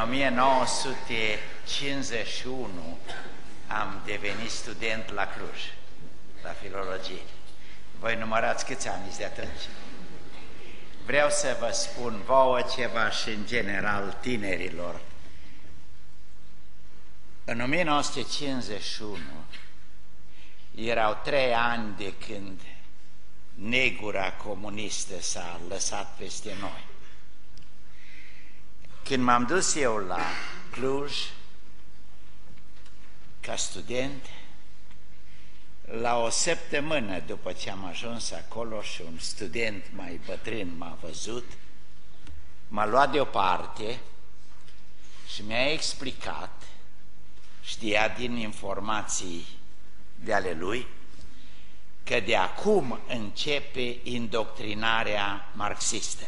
În 1951 am devenit student la Cluj, la filologie. Voi numărați câți ani de atunci? Vreau să vă spun vouă ceva și în general tinerilor. În 1951 erau 3 ani de când negura comunistă s-a lăsat peste noi. Când m-am dus eu la Cluj ca student, la o săptămână după ce am ajuns acolo și un student mai bătrân m-a văzut, m-a luat deoparte și mi-a explicat, știa din informații de ale lui, că de acum începe indoctrinarea marxistă.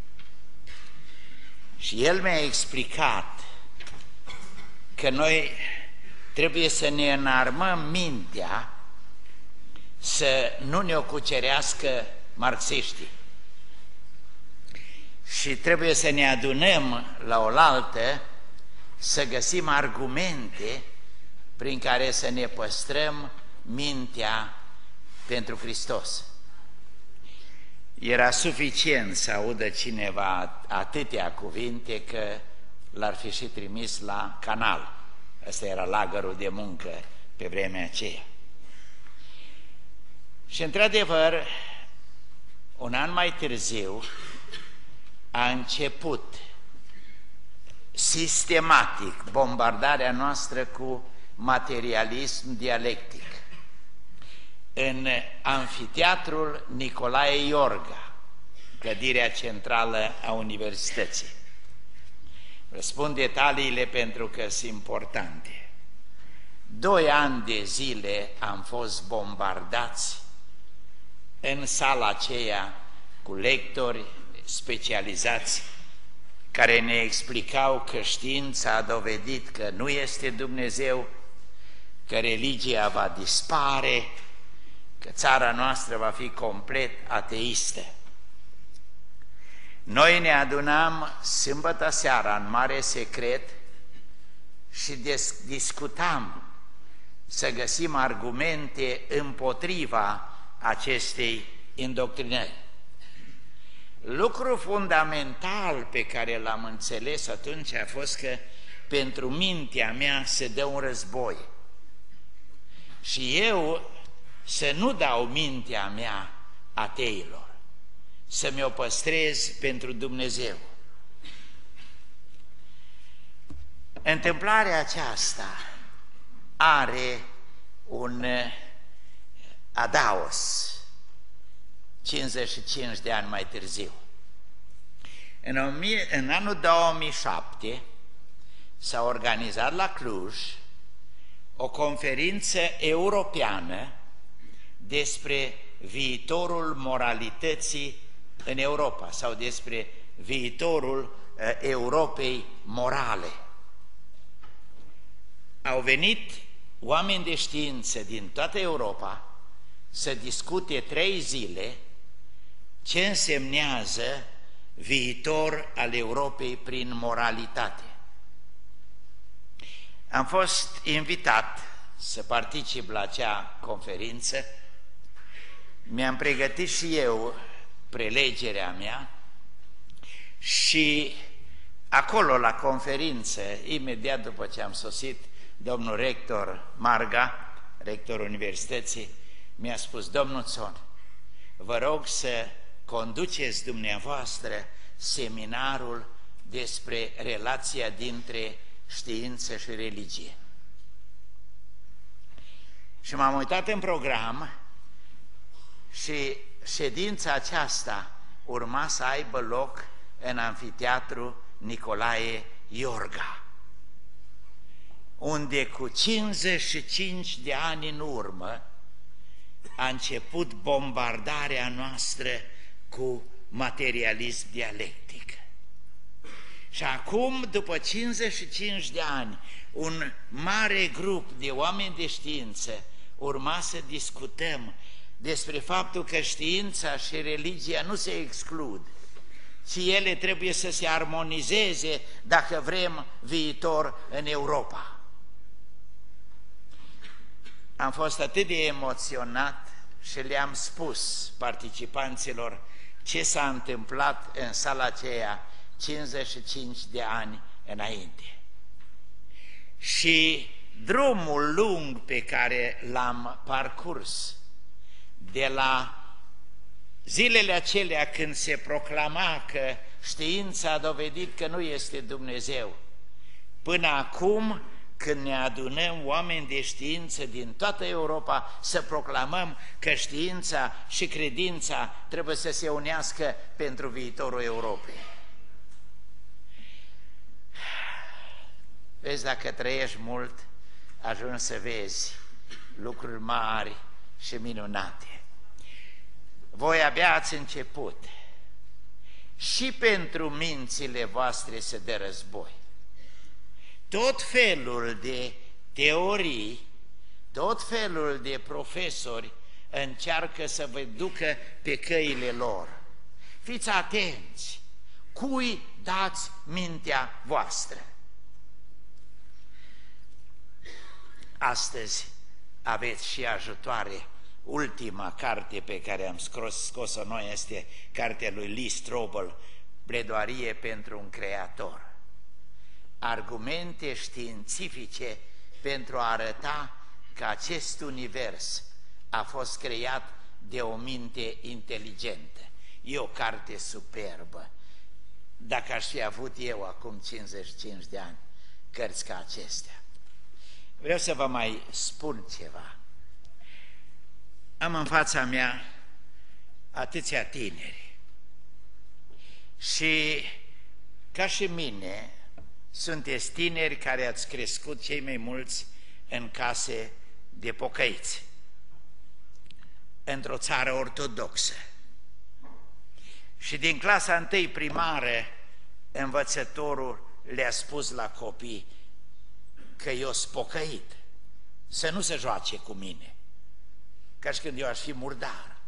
Și el mi-a explicat că noi trebuie să ne înarmăm mintea să nu ne o cucerească marxiștii. Și trebuie să ne adunăm la oaltă, să găsim argumente prin care să ne păstrăm mintea pentru Hristos. Era suficient să audă cineva atâtea cuvinte că l-ar fi și trimis la canal. Ăsta era lagărul de muncă pe vremea aceea. Și într-adevăr, un an mai târziu a început sistematic bombardarea noastră cu materialism dialectic în Amfiteatrul Nicolae Iorga, clădirea centrală a Universității. Vă spun detaliile pentru că sunt importante. 2 ani de zile am fost bombardați în sala aceea cu lectori specializați care ne explicau că știința a dovedit că nu este Dumnezeu, că religia va dispare, că țara noastră va fi complet ateistă. Noi ne adunam sâmbătă seara în mare secret și discutam să găsim argumente împotriva acestei indoctrinări. Lucru fundamental pe care l-am înțeles atunci a fost că pentru mintea mea se dă un război. Și eu să nu dau mintea mea ateilor, să mi-o păstrez pentru Dumnezeu. Întâmplarea aceasta are un adaos 55 de ani mai târziu. În anul 2007 s-a organizat la Cluj o conferință europeană despre viitorul moralității în Europa sau despre viitorul Europei morale. Au venit oameni de știință din toată Europa să discute 3 zile ce însemnează viitor al Europei prin moralitate. Am fost invitat să particip la acea conferință. Mi-am pregătit și eu prelegerea mea și acolo la conferință, imediat după ce am sosit, domnul rector Marga, rectorul Universității, mi-a spus: domnul Țon, vă rog să conduceți dumneavoastră seminarul despre relația dintre știință și religie. Și m-am uitat în program și ședința aceasta urma să aibă loc în Amfiteatru Nicolae Iorga, unde cu 55 de ani în urmă a început bombardarea noastră cu materialism dialectic. Și acum, după 55 de ani, un mare grup de oameni de știință urma să discutăm despre faptul că știința și religia nu se exclud, și ele trebuie să se armonizeze dacă vrem viitor în Europa. Am fost atât de emoționat și le-am spus participanților ce s-a întâmplat în sala aceea 55 de ani înainte. Și drumul lung pe care l-am parcurs de la zilele acelea când se proclama că știința a dovedit că nu este Dumnezeu, până acum când ne adunăm oameni de știință din toată Europa să proclamăm că știința și credința trebuie să se unească pentru viitorul Europei. Vezi, dacă trăiești mult, ajungi să vezi lucruri mari și minunate. Voi abia ați început. Și pentru mințile voastre se dă război. Tot felul de teorii, tot felul de profesori încearcă să vă ducă pe căile lor. Fiți atenți, cui dați mintea voastră? Astăzi aveți și ajutoare. Ultima carte pe care am scos-o noi este cartea lui Lee Strobel, Pledoarie pentru un creator. Argumente științifice pentru a arăta că acest univers a fost creat de o minte inteligentă. E o carte superbă. Dacă aș fi avut eu acum 55 de ani cărți ca acestea. Vreau să vă mai spun ceva. Am în fața mea atâția tineri și ca și mine sunteți tineri care ați crescut cei mai mulți în case de pocăiți, într-o țară ortodoxă. Și din clasa 1 primară, învățătorul le-a spus la copii că eu sunt pocăit, să nu se joace cu mine, ca și când eu aș fi murdar.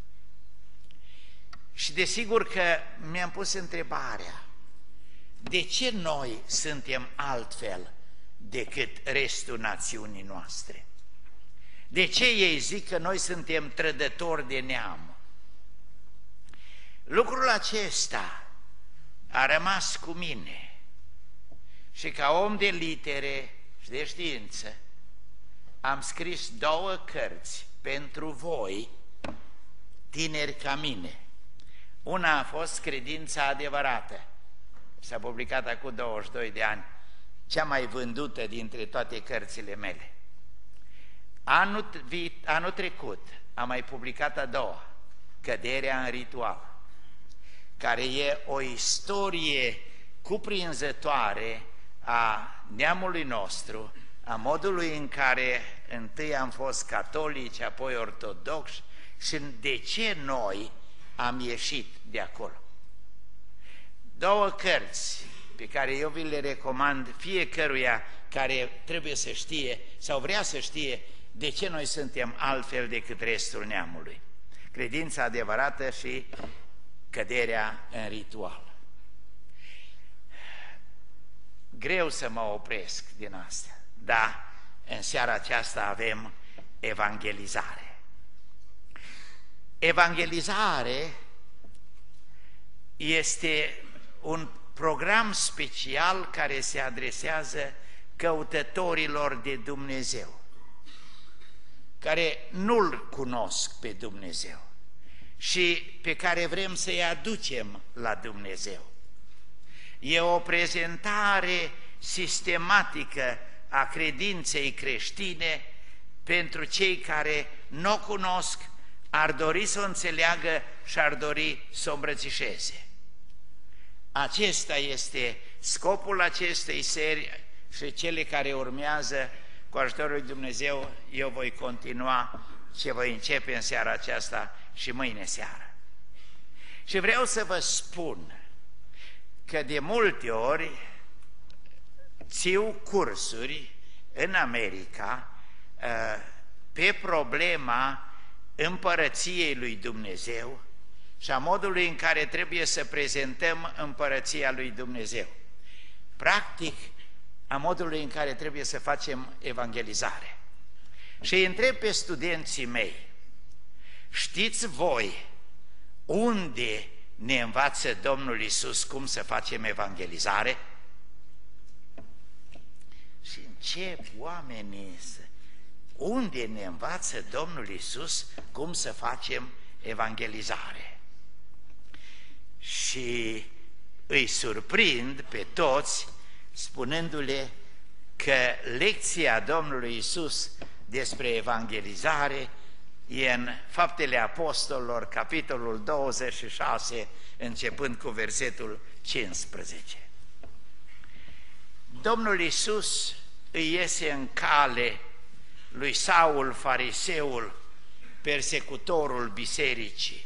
Și desigur că mi-am pus întrebarea, de ce noi suntem altfel decât restul națiunii noastre? De ce ei zic că noi suntem trădători de neam? Lucrul acesta a rămas cu mine și ca om de litere și de știință am scris 2 cărți pentru voi, tineri ca mine. Una a fost Credința adevărată, s-a publicat acum 22 de ani, cea mai vândută dintre toate cărțile mele. Anul trecut am mai publicat a doua, Căderea în ritual, care e o istorie cuprinzătoare a neamului nostru, a modului în care întâi am fost catolici, apoi ortodoxi și de ce noi am ieșit de acolo. 2 cărți pe care eu vi le recomand fiecăruia care trebuie să știe sau vrea să știe de ce noi suntem altfel decât restul neamului. Credința adevărată și Căderea în ritual. Greu să mă opresc din astea, dar în seara aceasta avem evangelizare. Evangelizare este un program special care se adresează căutătorilor de Dumnezeu, care nu-L cunosc pe Dumnezeu și pe care vrem să-i aducem la Dumnezeu. E o prezentare sistematică a credinței creștine pentru cei care nu o cunosc, ar dori să o înțeleagă și ar dori să o îmbrățișeze. Acesta este scopul acestei serii și cele care urmează. Cu ajutorul lui Dumnezeu eu voi continua ce voi începe în seara aceasta și mâine seară. Și vreau să vă spun că de multe ori țiu cursuri în America pe problema împărăției lui Dumnezeu și a modului în care trebuie să prezentăm împărăția lui Dumnezeu. Practic, a modului în care trebuie să facem evangelizare. Și îi întreb pe studenții mei, știți voi unde ne învață Domnul Iisus cum să facem evangelizare? Și încep oamenii să... Unde ne învață Domnul Iisus cum să facem evangelizare? Și îi surprind pe toți spunându-le că lecția Domnului Iisus despre evangelizare e în Faptele Apostolilor, capitolul 26, începând cu versetul 15. Domnul Iisus îi iese în cale lui Saul, fariseul, persecutorul bisericii,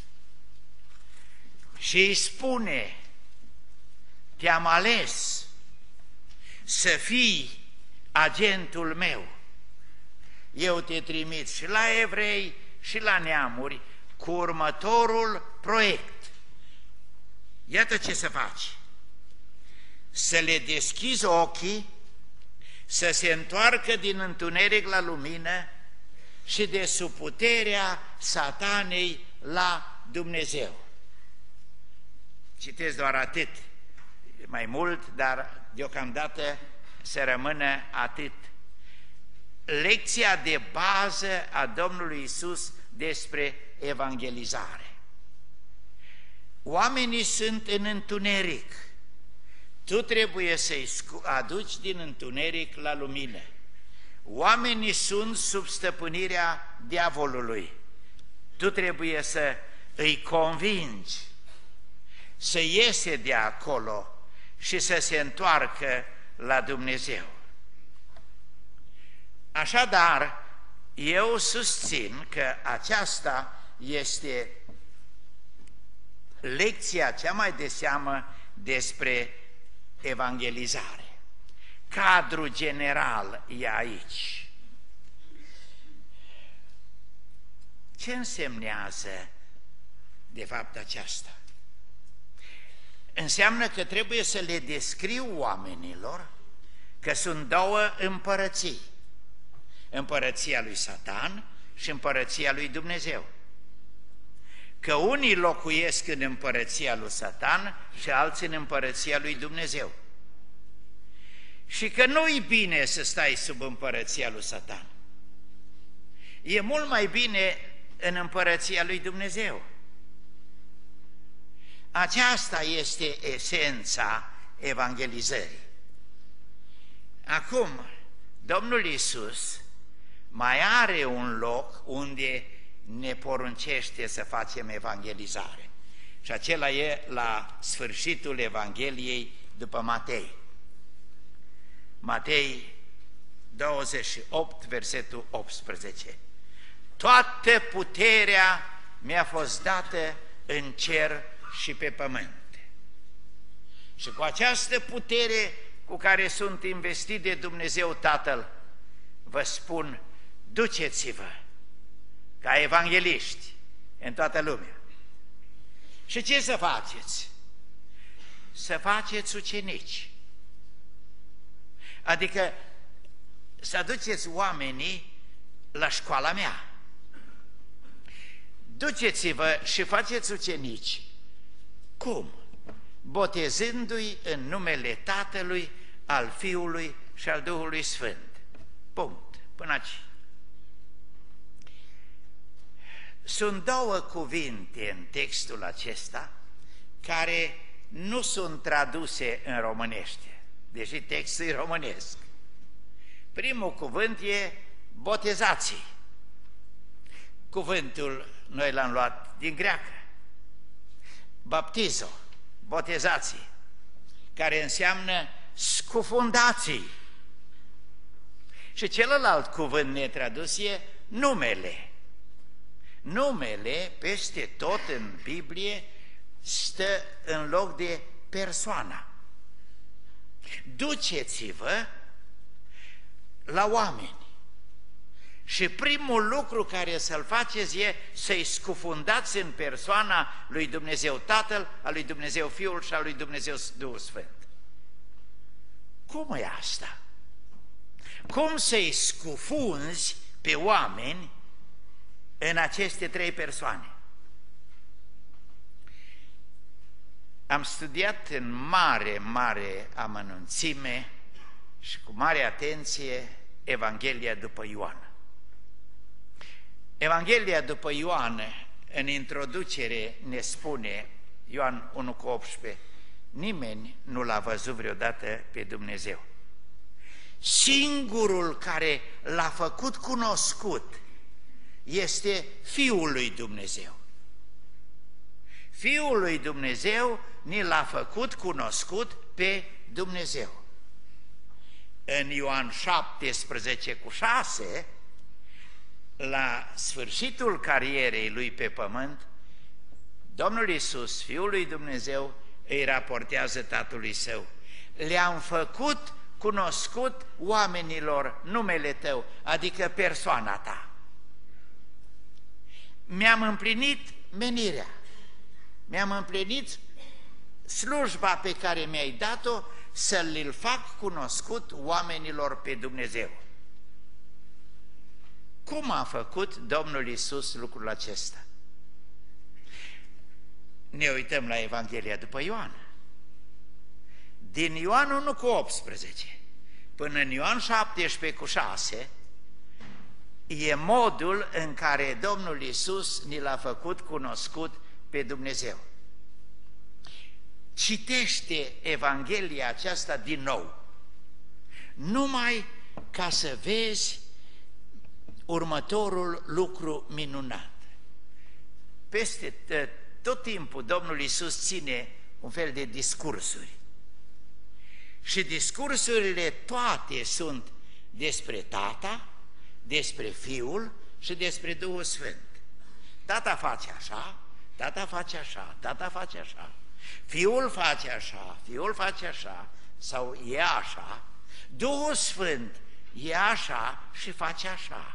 și îi spune: te-am ales să fii agentul meu. Eu te trimit și la evrei și la neamuri cu următorul proiect. Iată ce să faci: să le deschizi ochii, să se întoarcă din întuneric la lumină și de sub puterea satanei la Dumnezeu. Citesc doar atât, mai mult, dar deocamdată să rămână atât. Lecția de bază a Domnului Iisus despre evangelizare. Oamenii sunt în întuneric. Tu trebuie să-i aduci din întuneric la lumină. Oamenii sunt sub stăpânirea diavolului. Tu trebuie să îi convingi să iese de acolo și să se întoarcă la Dumnezeu. Așadar, eu susțin că aceasta este lecția cea mai de seamă despre evangelizare. Cadrul general e aici. Ce însemnează de fapt aceasta? Înseamnă că trebuie să le descriu oamenilor că sunt două împărății. Împărăția lui Satan și împărăția lui Dumnezeu. Că unii locuiesc în împărăția lui Satan și alții în împărăția lui Dumnezeu. Și că nu-i bine să stai sub împărăția lui Satan. E mult mai bine în împărăția lui Dumnezeu. Aceasta este esența evangelizării. Acum, Domnul Iisus mai are un loc unde ne poruncește să facem evangelizare. Și acela e la sfârșitul Evangheliei după Matei. Matei 28, versetul 18. Toată puterea mi-a fost dată în cer și pe pământ. Și cu această putere cu care sunt investit de Dumnezeu Tatăl, vă spun, duceți-vă ca evangeliști în toată lumea. Și ce să faceți? Să faceți ucenici. Adică să aduceți oamenii la școala mea. Duceți-vă și faceți ucenici. Cum? Botezându-i în numele Tatălui, al Fiului și al Duhului Sfânt. Punct. Până aici. Sunt două cuvinte în textul acesta care nu sunt traduse în românește, deși textul e românesc. Primul cuvânt e botezații. Cuvântul noi l-am luat din greacă. Baptizo, botezații, care înseamnă scufundații. Și celălalt cuvânt netradus e numele. Numele, peste tot în Biblie, stă în loc de persoana. Duceți-vă la oameni Și primul lucru care să-l faceți e să-i scufundați în persoana lui Dumnezeu Tatăl, a lui Dumnezeu Fiul și a lui Dumnezeu Duhul Sfânt. Cum e asta? Cum să-i scufunzi pe oameni în aceste trei persoane? Am studiat în mare amănunțime și cu mare atenție Evanghelia după Ioan. Evanghelia după Ioan, în introducere, ne spune, Ioan 1,18, nimeni nu l-a văzut vreodată pe Dumnezeu. Singurul care l-a făcut cunoscut este Fiul lui Dumnezeu. Fiul lui Dumnezeu ni l-a făcut cunoscut pe Dumnezeu. În Ioan 17,6, la sfârșitul carierei lui pe pământ, Domnul Iisus, Fiul lui Dumnezeu, îi raportează Tatălui Său: le-am făcut cunoscut oamenilor numele Tău, adică persoana Ta. Mi-am împlinit menirea, mi-am împlinit slujba pe care mi-ai dat-o, să-l fac cunoscut oamenilor pe Dumnezeu. Cum a făcut Domnul Iisus lucrul acesta? Ne uităm la Evanghelia după Ioan. Din Ioan 1,18 până în Ioan 17,6 e modul în care Domnul Iisus ni l-a făcut cunoscut pe Dumnezeu. Citește Evanghelia aceasta din nou, numai ca să vezi următorul lucru minunat. Peste tot timpul Domnul Iisus ține un fel de discursuri. Și discursurile toate sunt despre Tata, despre Fiul și despre Duhul Sfânt. Tata face așa, Tata face așa, Tata face așa, Fiul face așa, Fiul face așa, sau e așa, Duhul Sfânt e așa și face așa.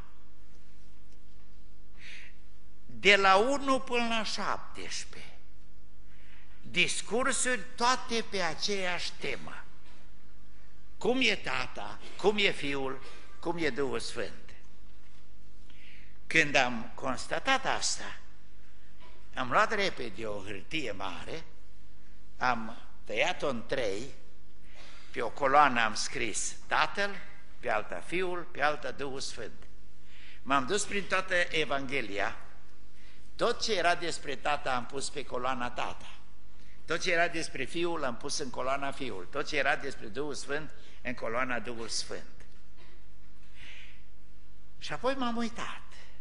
De la 1 până la 17, discursuri toate pe aceeași temă. Cum e Tata, cum e Fiul, cum e Duhul Sfânt. Când am constatat asta, am luat repede o hârtie mare, am tăiat-o în 3, pe o coloană am scris Tatăl, pe alta Fiul, pe alta Duhul Sfânt. M-am dus prin toată Evanghelia, tot ce era despre Tata am pus pe coloana Tata, tot ce era despre Fiul l-am pus în coloana Fiul, tot ce era despre Duhul Sfânt în coloana Duhul Sfânt. Și apoi m-am uitat.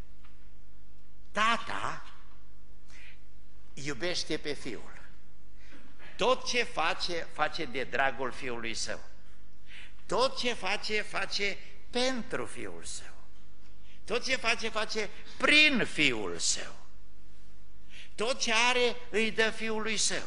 Tata iubește pe Fiul. Tot ce face, face de dragul Fiului Său. Tot ce face, face pentru Fiul Său. Tot ce face, face prin Fiul Său. Tot ce are, îi dă Fiului Său.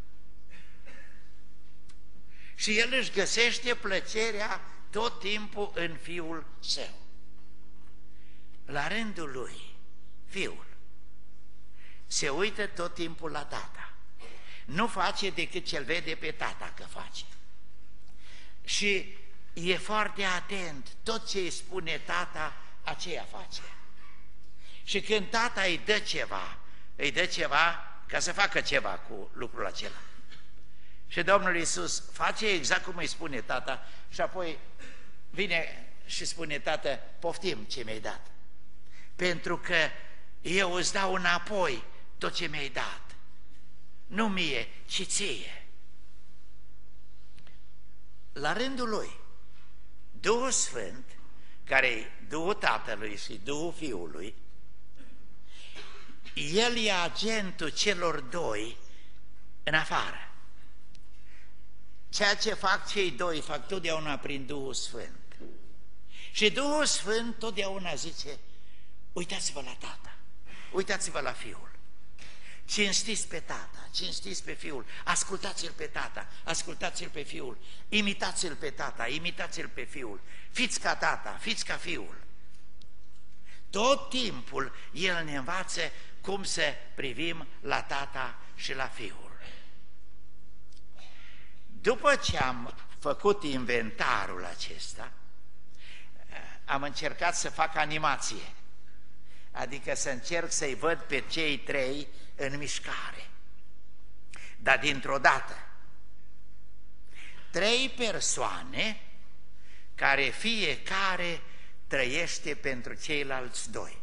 Și El își găsește plăcerea tot timpul în Fiul Său. La rândul Lui, Fiul se uită tot timpul la Tata. Nu face decât ce-L vede pe Tata că face. Și e foarte atent, tot ce îi spune Tata, aceea face. Și când Tata îi dă ceva ca să facă ceva cu lucrul acela. Și Domnul Iisus face exact cum îi spune Tata și apoi vine și spune: Tată, poftim ce mi-ai dat, pentru că eu îți dau înapoi tot ce mi-ai dat, nu mie, ci ție. La rândul Lui, Duhul Sfânt, care-i Duhul Tatălui și Duhul Fiului, El e agentul celor doi în afară. Ceea ce fac cei doi, fac totdeauna prin Duhul Sfânt. Și Duhul Sfânt totdeauna zice: uitați-vă la Tata, uitați-vă la Fiul, cinstiți pe Tata, cinstiți pe Fiul, ascultați-L pe Tata, ascultați-L pe Fiul, imitați-L pe Tata, imitați-L pe Fiul, fiți ca Tata, fiți ca Fiul. Tot timpul El ne învață cum să privim la Tata și la Fiul. După ce am făcut inventarul acesta, am încercat să fac animație, adică să încerc să-i văd pe cei trei în mișcare. Dar dintr-o dată, trei persoane care fiecare trăiește pentru ceilalți doi.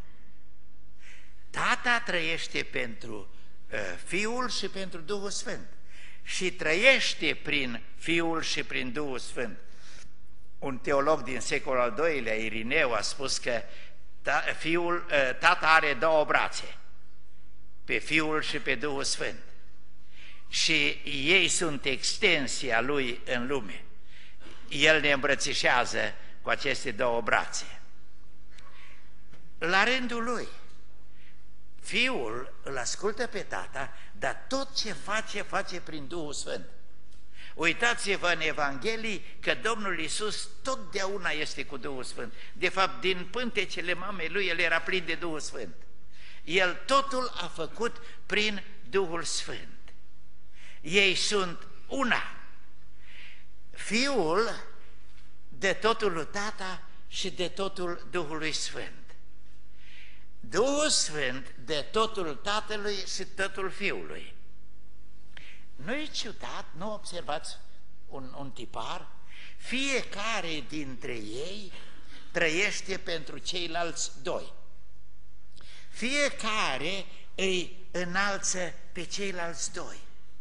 Tata trăiește pentru Fiul și pentru Duhul Sfânt și trăiește prin Fiul și prin Duhul Sfânt. Un teolog din secolul al II-lea, Irineu, a spus că Tata are două brațe, pe Fiul și pe Duhul Sfânt, și ei sunt extensia Lui în lume. El ne îmbrățișează cu aceste două brațe. La rândul Lui, Fiul îl ascultă pe Tata, dar tot ce face, face prin Duhul Sfânt. Uitați-vă în Evanghelii că Domnul Iisus totdeauna este cu Duhul Sfânt. De fapt, din pântecele mamei Lui, El era plin de Duhul Sfânt. El totul a făcut prin Duhul Sfânt. Ei sunt una. Fiul de totul lui Tata și de totul Duhului Sfânt. Duhul Sfânt de totul Tatălui și totul Fiului. Nu-i ciudat, nu observați un tipar? Fiecare dintre ei trăiește pentru ceilalți doi. Fiecare îi înalță pe ceilalți doi.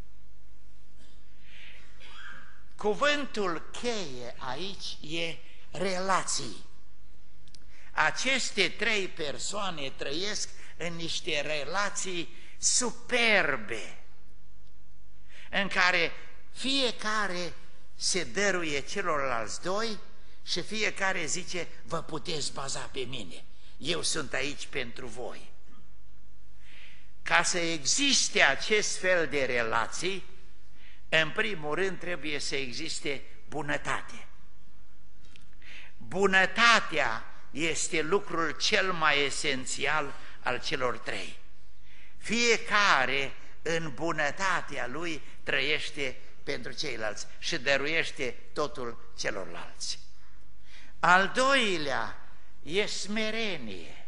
Cuvântul cheie aici e relații. Aceste trei persoane trăiesc în niște relații superbe, în care fiecare se dăruie celorlalți doi și fiecare zice: vă puteți baza pe mine, eu sunt aici pentru voi. Ca să existe acest fel de relații, în primul rând trebuie să existe bunătate. Bunătatea este lucrul cel mai esențial al celor trei. Fiecare în bunătatea lui trăiește pentru ceilalți și dăruiește totul celorlalți. Al doilea e smerenie.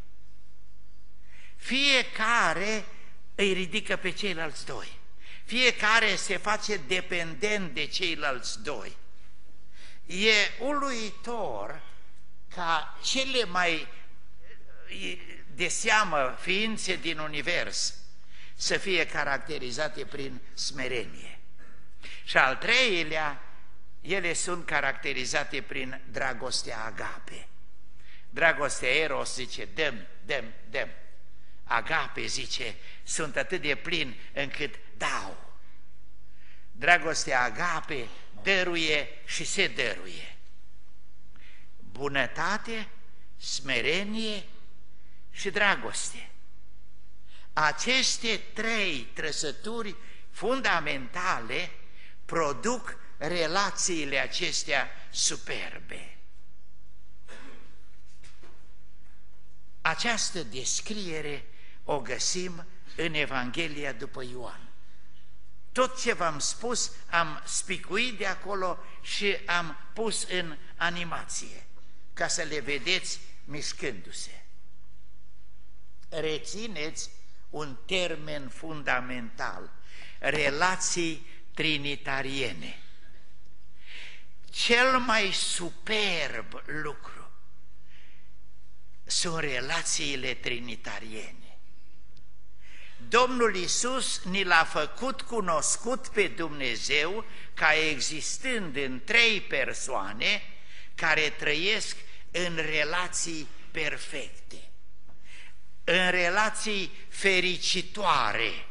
Fiecare îi ridică pe ceilalți doi. Fiecare se face dependent de ceilalți doi. E uluitor ca cele mai de seamă ființe din univers să fie caracterizate prin smerenie. Și al treilea, ele sunt caracterizate prin dragostea agape. Dragostea eros zice: dăm, dăm, dăm. Agape zice: sunt atât de plin încât dau. Dragostea agape dăruie și se dăruie. Bunătate, smerenie și dragoste. Aceste trei trăsături fundamentale produc relațiile acestea superbe. Această descriere o găsim în Evanghelia după Ioan. Tot ce v-am spus am spicuit de acolo și am pus în animație, ca să le vedeți mișcându-se. Rețineți un termen fundamental: relații trinitariene. Cel mai superb lucru sunt relațiile trinitariene. Domnul Iisus ni l-a făcut cunoscut pe Dumnezeu ca existând în trei persoane care trăiesc în relații perfecte, în relații fericitoare.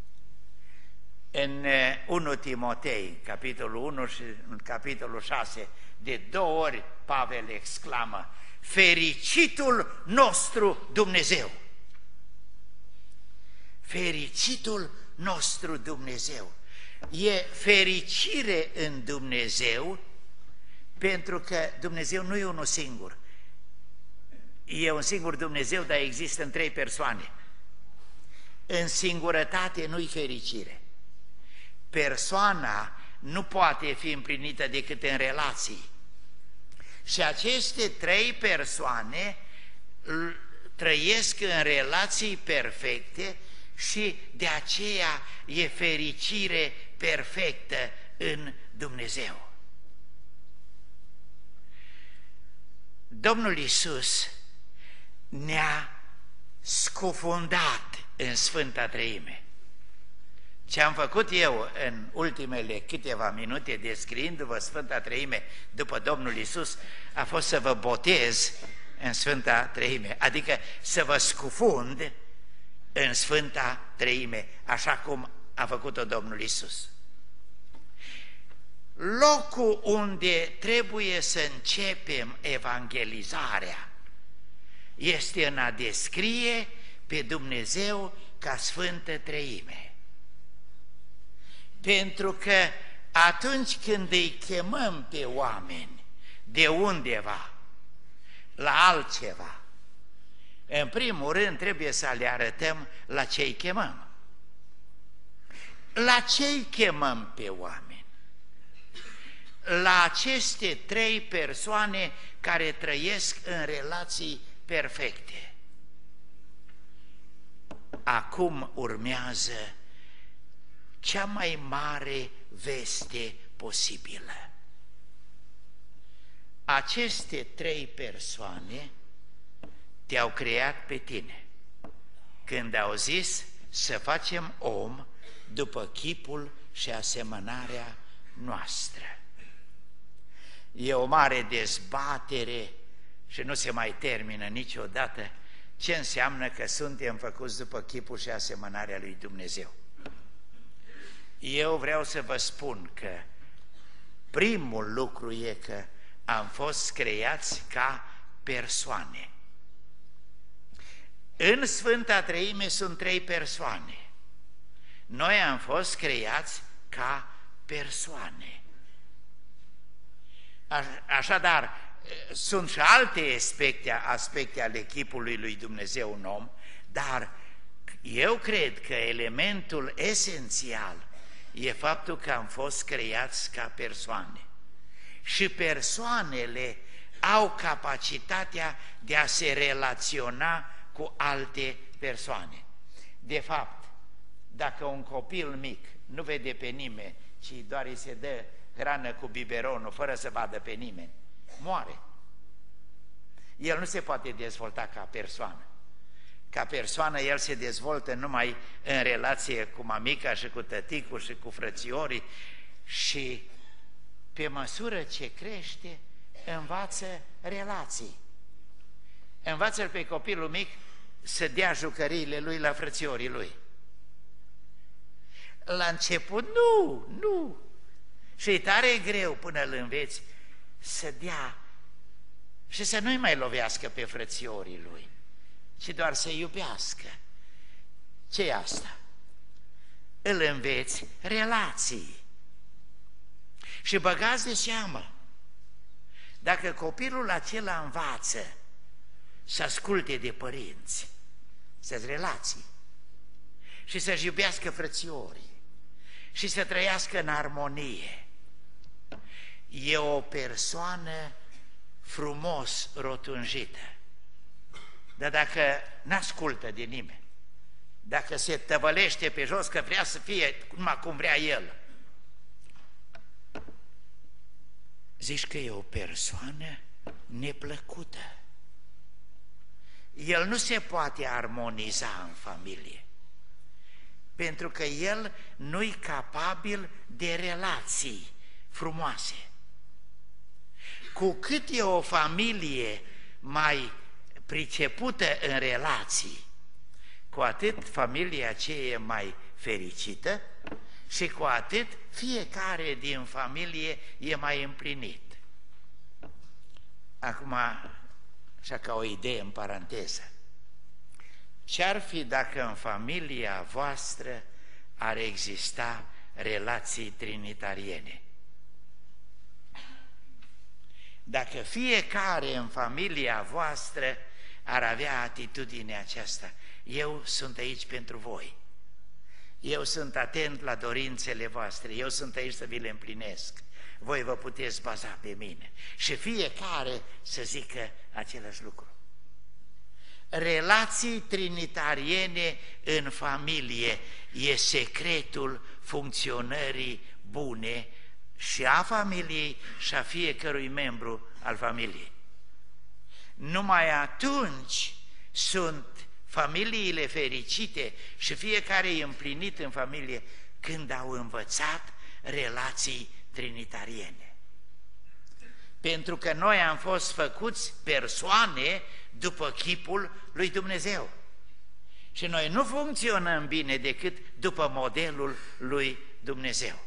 În 1 Timotei, capitolul 1 și în capitolul 6, de 2 ori Pavel exclamă: fericitul nostru Dumnezeu! Fericitul nostru Dumnezeu! E fericire în Dumnezeu, pentru că Dumnezeu nu e unul singur. E un singur Dumnezeu, dar există în trei persoane. În singurătate nu-i fericire. Persoana nu poate fi împlinită decât în relații. Și aceste trei persoane trăiesc în relații perfecte și de aceea e fericire perfectă în Dumnezeu. Domnul Iisus ne-a scufundat în Sfânta Treime. Ce am făcut eu în ultimele câteva minute descriindu-vă Sfânta Treime după Domnul Iisus a fost să vă botez în Sfânta Treime, adică să vă scufund în Sfânta Treime, așa cum a făcut-o Domnul Iisus. Locul unde trebuie să începem evangelizarea este în a descrie pe Dumnezeu ca Sfântă Treime. Pentru că atunci când îi chemăm pe oameni de undeva la altceva, în primul rând trebuie să le arătăm la ce îi chemăm. La ce îi chemăm pe oameni? La aceste trei persoane care trăiesc în relații perfecte. Acum urmează cea mai mare veste posibilă. Aceste trei persoane te-au creat pe tine când au zis să facem om după chipul și asemănarea noastră. E o mare dezbatere și nu se mai termină niciodată ce înseamnă că suntem făcuți după chipul și asemănarea lui Dumnezeu. Eu vreau să vă spun că primul lucru e că am fost creați ca persoane. În Sfânta Treime sunt trei persoane. Noi am fost creați ca persoane. Așadar, sunt și alte aspecte ale chipului lui Dumnezeu în om, dar eu cred că elementul esențial e faptul că am fost creați ca persoane. Și persoanele au capacitatea de a se relaționa cu alte persoane. De fapt, dacă un copil mic nu vede pe nimeni, ci doar îi se dă hrană cu biberonul, fără să vadă pe nimeni, moare. El nu se poate dezvolta ca persoană. Ca persoană, el se dezvoltă numai în relație cu mamica și cu tăticul și cu frățiorii și pe măsură ce crește, învață relații. Învață-l pe copilul mic să dea jucăriile lui la frățiorii lui. La început, nu. Și e tare greu până îl înveți să dea și să nu-i mai lovească pe frățiorii lui, ci doar să iubească. Ce-i asta? Îl înveți relații. Și băgați de seamă, dacă copilul acela învață să asculte de părinți, să-ți relații și să-și iubească frățiorii și să trăiască în armonie, e o persoană frumos rotunjită. Dar dacă n-ascultă de nimeni, dacă se tăvălește pe jos că vrea să fie numai cum vrea el, zici că e o persoană neplăcută. El nu se poate armoniza în familie, pentru că el nu-i capabil de relații frumoase. Cu cât e o familie mai pricepută în relații, cu atât familia aceea e mai fericită și cu atât fiecare din familie e mai împlinit. Acum, așa ca o idee în paranteză, ce-ar fi dacă în familia voastră ar exista relații trinitariene? Dacă fiecare în familia voastră ar avea atitudinea aceasta: eu sunt aici pentru voi, eu sunt atent la dorințele voastre, eu sunt aici să vi le împlinesc, voi vă puteți baza pe mine. Și fiecare să zică același lucru. Relații trinitariene în familie e secretul funcționării bune și a familiei și a fiecărui membru al familiei. Numai atunci sunt familiile fericite și fiecare e împlinit în familie când au învățat relații trinitariene. Pentru că noi am fost făcuți persoane după chipul lui Dumnezeu. Și noi nu funcționăm bine decât după modelul lui Dumnezeu.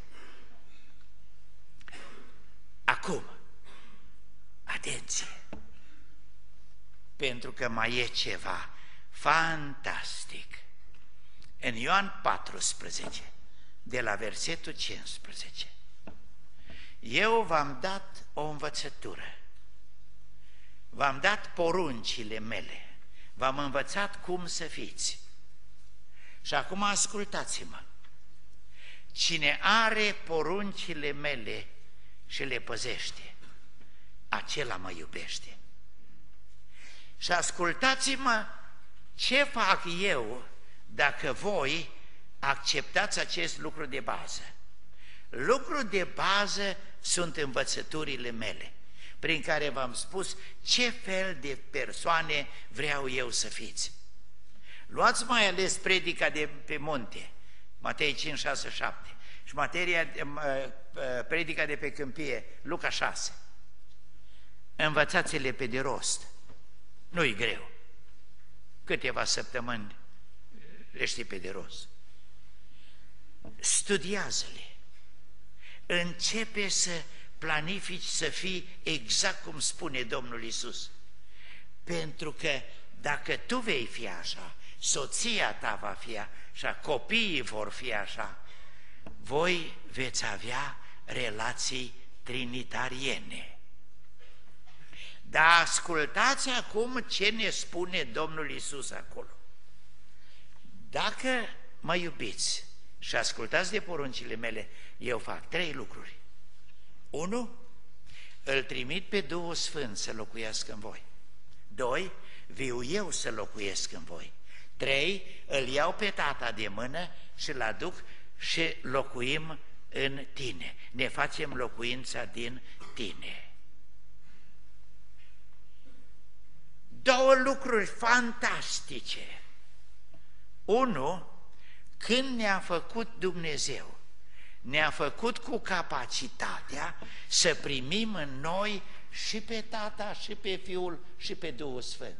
Acum, atenție! Pentru că mai e ceva fantastic. În Ioan 14, de la versetul 15, eu v-am dat o învățătură, v-am dat poruncile mele, v-am învățat cum să fiți. Și acum ascultați-mă, cine are poruncile mele și le păzește, acela mă iubește. Și ascultați-mă ce fac eu dacă voi acceptați acest lucru de bază. Lucrul de bază sunt învățăturile mele, prin care v-am spus ce fel de persoane vreau eu să fiți. Luați mai ales predica de pe munte, Matei 5, 6, 7, și predica de pe câmpie, Luca 6. Învățați-le pe de rost. Nu-i greu. Câteva săptămâni le știi pe de rost. Studiază-le. Începe să planifici să fii exact cum spune Domnul Iisus. Pentru că dacă tu vei fi așa, soția ta va fi așa, copiii vor fi așa, voi veți avea relații trinitariene. Dar ascultați acum ce ne spune Domnul Iisus acolo. Dacă mă iubiți și ascultați de poruncile mele, eu fac 3 lucruri. 1. Îl trimit pe Duhul Sfânt să locuiască în voi. 2. Viu eu să locuiesc în voi. 3. Îl iau pe Tata de mână și îl aduc și locuim în tine. Ne facem locuința din tine. 2 lucruri fantastice. 1. Când ne-a făcut Dumnezeu, ne-a făcut cu capacitatea să primim în noi și pe Tata, și pe Fiul, și pe Duhul Sfânt.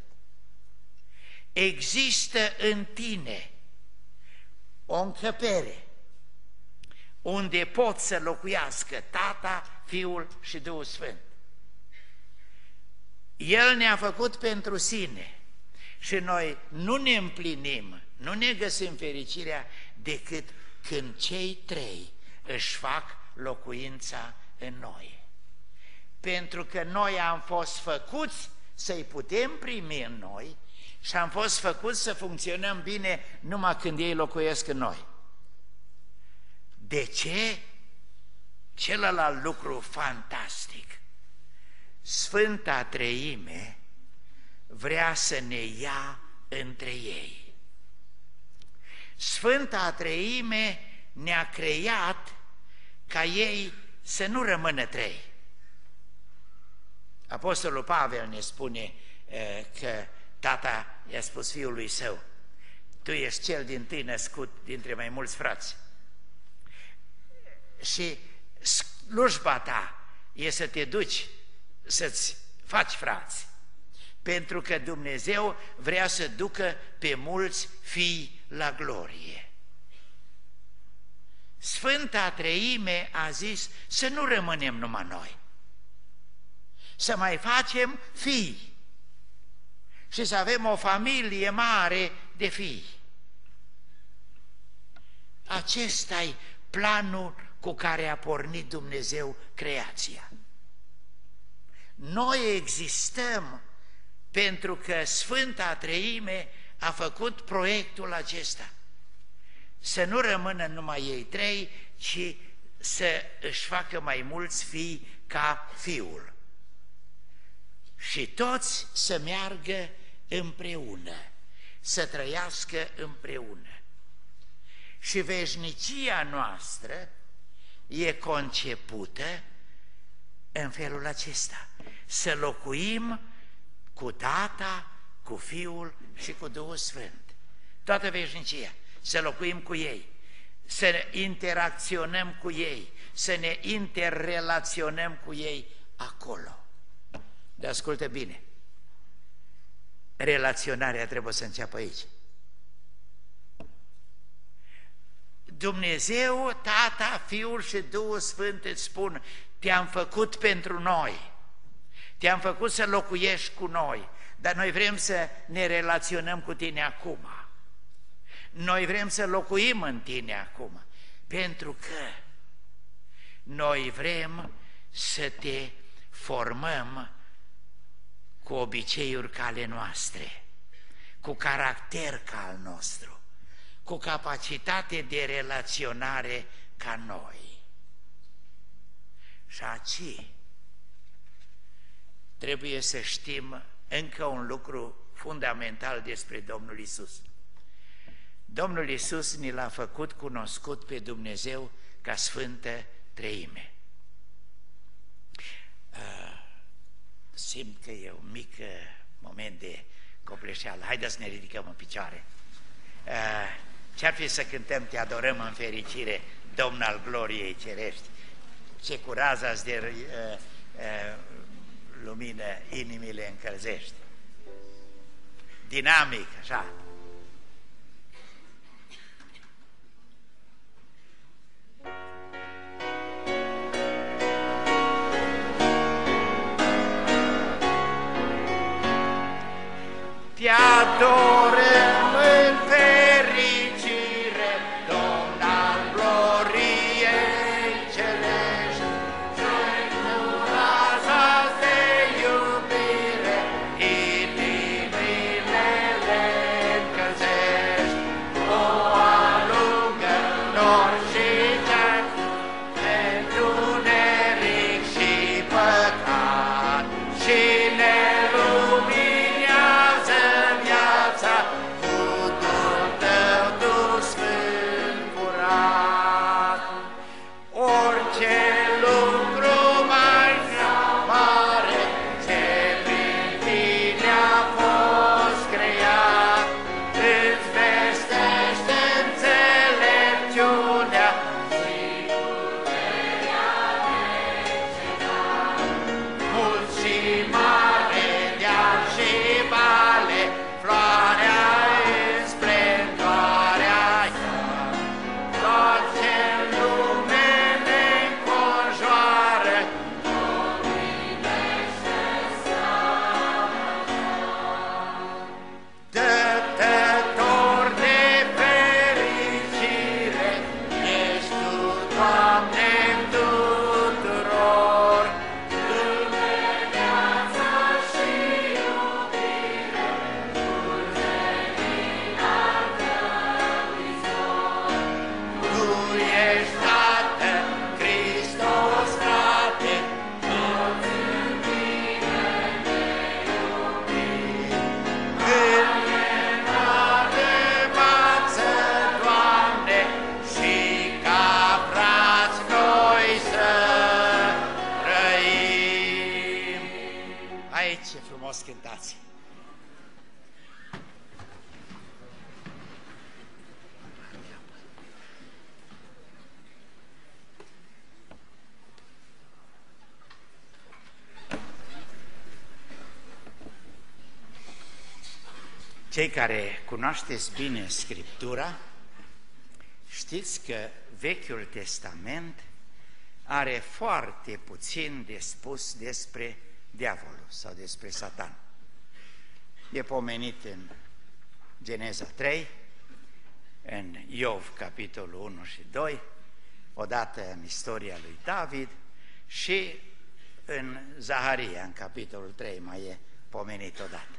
Există în tine o încăpere unde pot să locuiască Tata, Fiul și Duhul Sfânt. El ne-a făcut pentru sine și noi nu ne împlinim, nu ne găsim fericirea decât când cei 3 își fac locuința în noi. Pentru că noi am fost făcuți să-i putem primi în noi și am fost făcuți să funcționăm bine numai când ei locuiesc în noi. De ce? Celălalt lucru fantastic. Sfânta Treime vrea să ne ia între ei. Sfânta Treime ne-a creat ca ei să nu rămână 3. Apostolul Pavel ne spune că Tata i-a spus Fiului Său: tu ești cel dintâi născut dintre mai mulți frați și slujba ta e să te duci să-ți faci frați, pentru că Dumnezeu vrea să ducă pe mulți fii la glorie. Sfânta Treime a zis să nu rămânem numai noi, să mai facem fii și să avem o familie mare de fii. Acesta-i planul cu care a pornit Dumnezeu creația. Noi existăm pentru că Sfânta Treime a făcut proiectul acesta. Să nu rămână numai ei trei, ci să își facă mai mulți fii ca Fiul. Și toți să meargă împreună, să trăiască împreună. Și veșnicia noastră e concepută în felul acesta: să locuim cu Tata, cu Fiul și cu Duhul Sfânt. Toată veșnicia, să locuim cu ei, să interacționăm cu ei, să ne interrelaționăm cu ei acolo. Dar ascultă bine, relaționarea trebuie să înceapă aici. Dumnezeu, Tata, Fiul și Duhul Sfânt îți spun: te-am făcut pentru noi, te-am făcut să locuiești cu noi, dar noi vrem să ne relaționăm cu tine acum. Noi vrem să locuim în tine acum, pentru că noi vrem să te formăm cu obiceiuri ca ale noastre, cu caracter ca al nostru, cu capacitate de relaționare ca noi. Și aici trebuie să știm încă un lucru fundamental despre Domnul Iisus. Domnul Iisus ni l-a făcut cunoscut pe Dumnezeu ca Sfântă Treime. Simt că e un mic moment de copleșeală. Haideți să ne ridicăm în picioare. Ce-ar fi să cântăm Te adorăm în fericire, Domn al gloriei cerești? Ce cu raza-ți de lumină inimile încălzești. Dinamic, așa. Te adorăm în fericire, Domn al gloriei cerești, și cu raza de iubire inimile le încălzești. O alungă nori și ceac, întuneric și păcat, și ne luminează viața cu Duhul Tău, Duh Sfânt curat. Orice lucru mai mare ce prin Tine a fost creat, îți vestește înțelepciunea și puterea neîncetat. Mult și mare deal și vale, floarea în splendoarea ei, tot ce în lume ne înconjoară, dătător de fericire, ești Tu, Doamne, tuturor, viața și iubire, dulce din al Tău izvor. Tu ești Tată, Hristos, frate, toți în Tine ne iubim. Când e înălțat, Doamne, și ca frați noi să trăim. Aici ce frumos cântați! Cei care cunoașteți bine Scriptura, știți că Vechiul Testament are foarte puțin de spus despre diavolul sau despre Satan. E pomenit în Geneza 3, în Iov, capitolul 1 și 2, odată în istoria lui David și în Zaharia, în capitolul 3, mai e pomenit odată.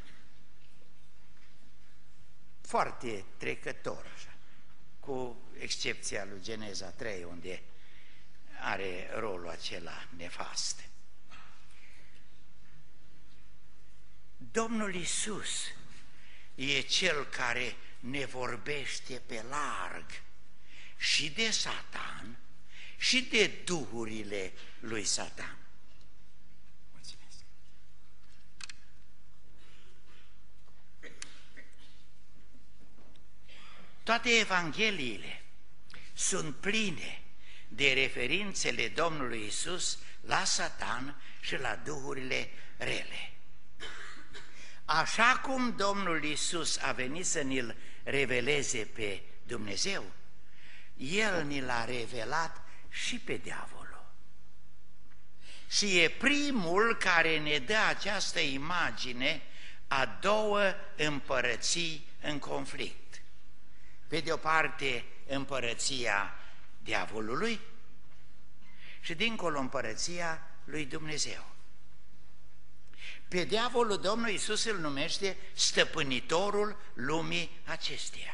Foarte trecător, așa, cu excepția lui Geneza 3, unde are rolul acela nefast. Domnul Iisus e Cel care ne vorbește pe larg și de Satan și de duhurile lui Satan. Mulțumesc! Toate evangheliile sunt pline de referințele Domnului Iisus la Satan și la duhurile rele. Așa cum Domnul Iisus a venit să ne-L reveleze pe Dumnezeu, El ni l-a revelat și pe diavolul. Și e primul care ne dă această imagine a două împărății în conflict. Pe de o parte împărăția diavolului și dincolo împărăția lui Dumnezeu. Pe diavolul Domnul Iisus îl numește stăpânitorul lumii acesteia.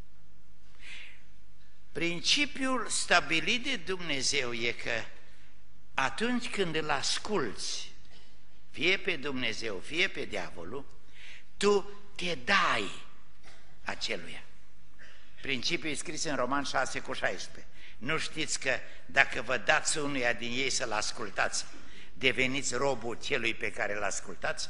Principiul stabilit de Dumnezeu e că atunci când îl asculți, fie pe Dumnezeu, fie pe diavolul, tu te dai aceluia. Principiul e scris în Roman 6:16. Nu știți că dacă vă dați unuia din ei să-l ascultați, deveniți robul celui pe care îl ascultați?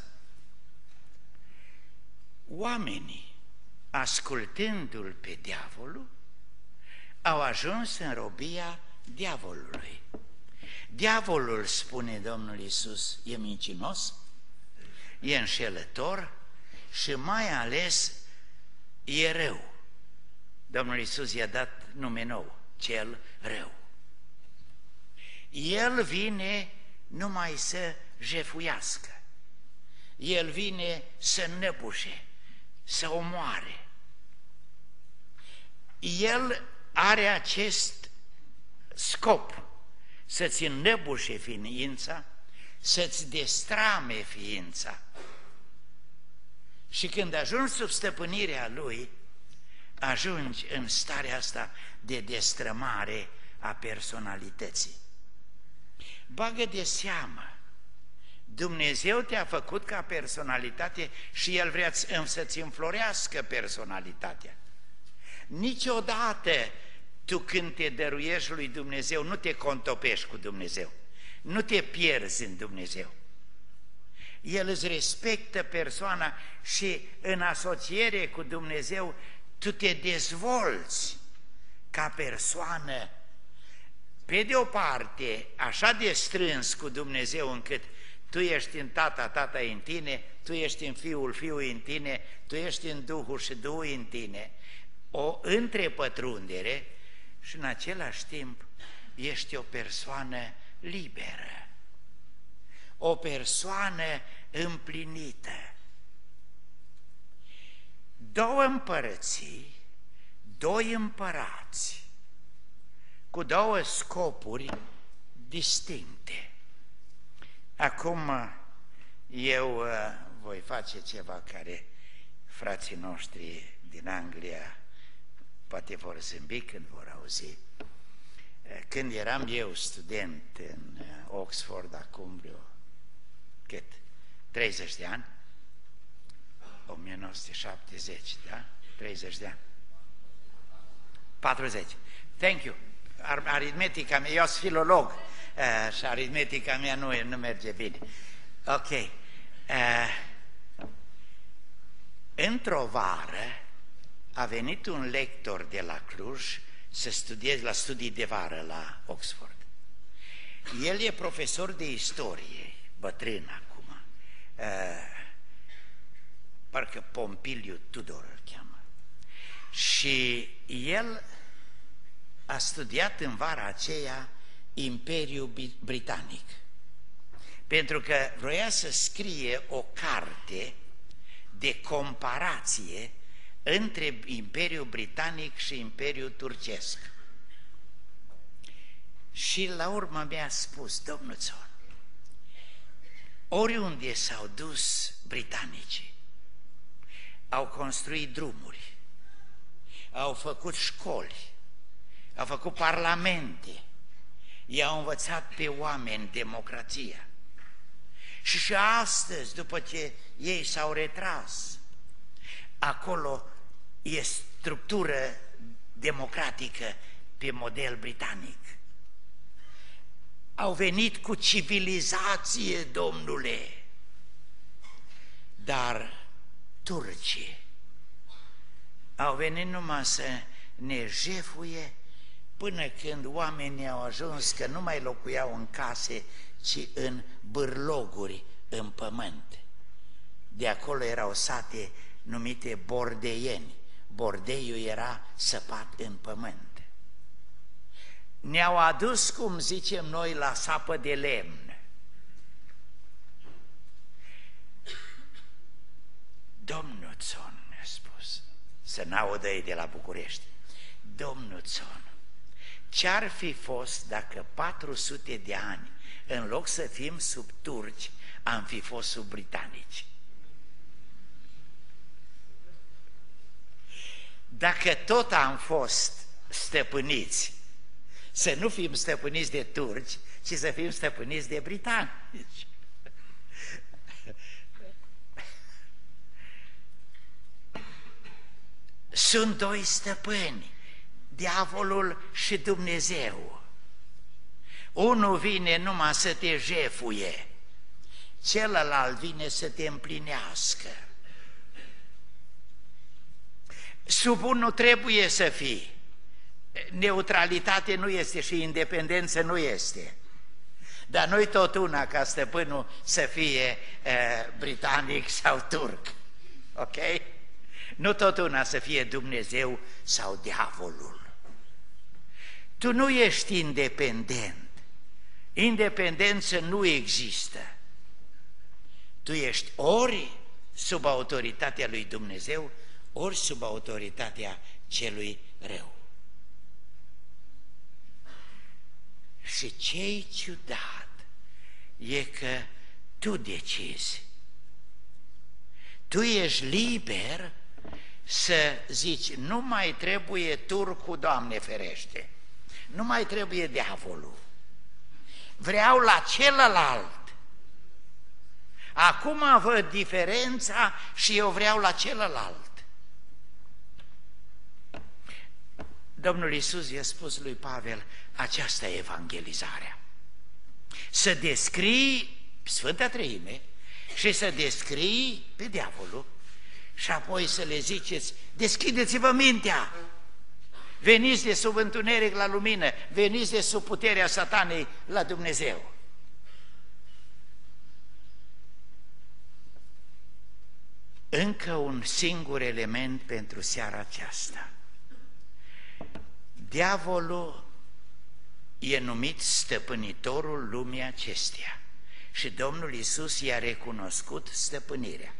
Oamenii, ascultându-l pe diavolul, au ajuns în robia diavolului. Diavolul, spune Domnul Iisus, e mincinos, e înșelător și mai ales e rău. Domnul Iisus i-a dat nume nou, cel rău. El vine numai să jefuiască, el vine să năbușe, să omoare. El are acest scop, să-ți înnăbușe ființa, să-ți destrame ființa. Și când ajungi sub stăpânirea lui, ajungi în starea asta de destrămare a personalității. Bagă de seamă, Dumnezeu te-a făcut ca personalitate și El vrea să-ți înflorească personalitatea. Niciodată tu când te dăruiești lui Dumnezeu nu te contopești cu Dumnezeu, nu te pierzi în Dumnezeu. El îți respectă persoana și în asociere cu Dumnezeu tu te dezvolți ca persoană, pe de o parte, așa de strâns cu Dumnezeu încât tu ești în Tata, Tata e în tine, tu ești în Fiul, Fiul e în tine, tu ești în Duhul și Duhul e în tine, o întrepătrundere și în același timp ești o persoană liberă, o persoană împlinită. Două împărății, doi împărați, cu două scopuri distincte. Acum eu voi face ceva care frații noștri din Anglia poate vor zâmbi când vor auzi. Când eram eu student în Oxford, acum vreo, 30 de ani, 1970, da? 30 de ani. 40. Thank you. Aritmetica mea, eu sunt filolog și aritmetica mea nu merge bine. Ok. Într-o vară a venit un lector de la Cluj să studieze la studii de vară la Oxford. El e profesor de istorie, bătrân acum, parcă Pompiliu Tudor îl cheamă. Și el a studiat în vara aceea Imperiul Britanic, pentru că vroia să scrie o carte de comparație între Imperiul Britanic și Imperiul Turcesc. Și la urmă mi-a spus: domnul Țon, oriunde s-au dus britanicii? Au construit drumuri, au făcut școli, au făcut parlamente, i-au învățat pe oameni democrația. Și astăzi, după ce ei s-au retras, acolo e structură democratică pe model britanic. Au venit cu civilizație, domnule, dar turcii au venit numai să ne jefuie până când oamenii au ajuns că nu mai locuiau în case, ci în bârloguri în pământ. De acolo erau sate numite bordeieni. Bordeiul era săpat în pământ. Ne-au adus, cum zicem noi, la sapă de lemn. Domnul Țon ne-a spus, să n-audă ei de la București, domnul Țon, ce-ar fi fost dacă 400 de ani, în loc să fim sub turci, am fi fost sub britanici? Dacă tot am fost stăpâniți, să nu fim stăpâniți de turci, ci să fim stăpâniți de britanici. Sunt doi stăpâni, diavolul și Dumnezeu. Unul vine numai să te jefuie, celălalt vine să te împlinească. Sub unul trebuie să fii. Neutralitate nu este și independență nu este. Dar nu-i tot una ca stăpânul să fie britanic sau turc. Ok? Nu tot una să fie Dumnezeu sau diavolul. Tu nu ești independent. Independență nu există. Tu ești ori sub autoritatea lui Dumnezeu, ori sub autoritatea celui rău. Și ce-i ciudat e că tu decizi. Tu ești liber să zici, nu mai trebuie turcul, Doamne ferește, nu mai trebuie diavolul, vreau la celălalt. Acum văd diferența și eu vreau la celălalt. Domnul Iisus i-a spus lui Pavel, aceasta e evangelizarea. Să descrii Sfânta Treime și să descrii pe diavolul și apoi să le ziceți, deschideți-vă mintea, veniți de sub întuneric la lumină, veniți de sub puterea Satanei la Dumnezeu. Încă un singur element pentru seara aceasta. Diavolul e numit stăpânitorul lumii acesteia și Domnul Iisus i-a recunoscut stăpânirea.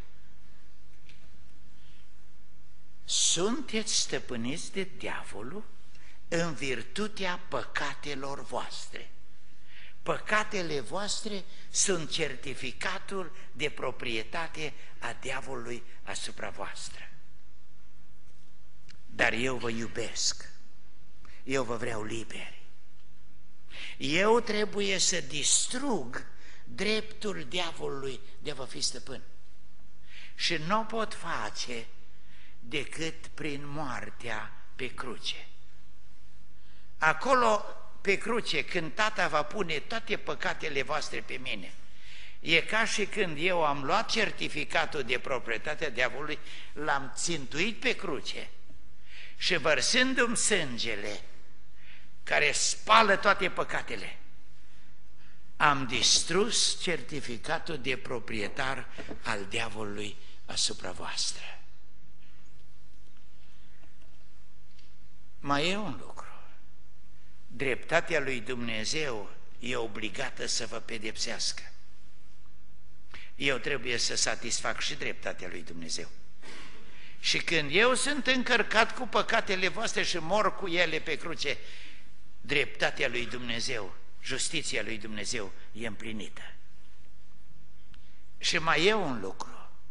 Sunteți stăpâniți de diavolul în virtutea păcatelor voastre. Păcatele voastre sunt certificatul de proprietate a diavolului asupra voastră. Dar eu vă iubesc. Eu vă vreau liberi. Eu trebuie să distrug dreptul diavolului de a vă fi stăpân. Și nu o pot face decât prin moartea pe cruce. Acolo, pe cruce, când Tata va pune toate păcatele voastre pe mine, e ca și când eu am luat certificatul de proprietate a diavolului, l-am țintuit pe cruce și vărsându-mi sângele care spală toate păcatele, am distrus certificatul de proprietar al diavolului asupra voastră. Mai e un lucru. Dreptatea lui Dumnezeu e obligată să vă pedepsească. Eu trebuie să satisfac și dreptatea lui Dumnezeu. Și când eu sunt încărcat cu păcatele voastre și mor cu ele pe cruce, dreptatea lui Dumnezeu, justiția lui Dumnezeu e împlinită. Și mai e un lucru.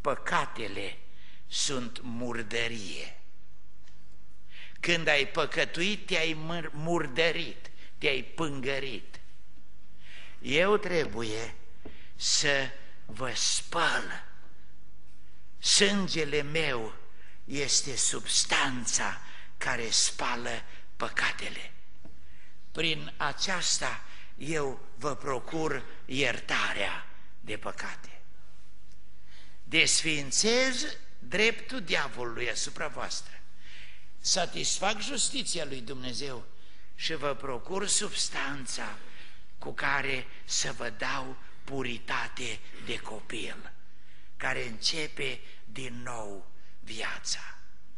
păcatele sunt murdărie. Când ai păcătuit, te-ai murdărit, te-ai pângărit. Eu trebuie să vă spăl. Sângele meu este substanța care spală păcatele. Prin aceasta eu vă procur iertarea de păcate. Desfințez dreptul diavolului asupra voastră, satisfac justiția lui Dumnezeu și vă procur substanța cu care să vă dau puritate de copil, care începe din nou viața.